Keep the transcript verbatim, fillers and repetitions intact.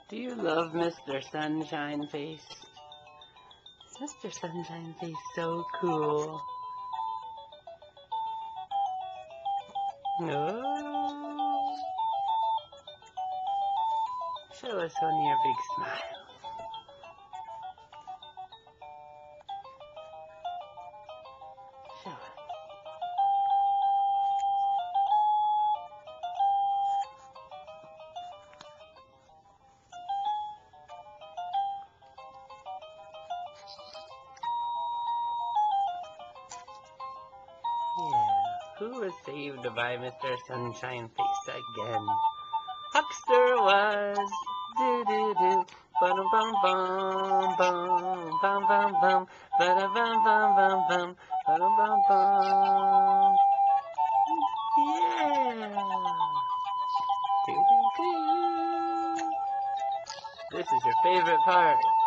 Do you love Mister Sunshine Face? Mister Sunshine Face, so cool. No. Show us on your big smile. Show us. Yeah. Who was saved by Mister Sunshine Face again? Huckster was. Do do do. Bum bum bum bum bum bum bum. Ba bum bum bum bum. Ba bum bum. Yeah. Do do do. This is your favorite part.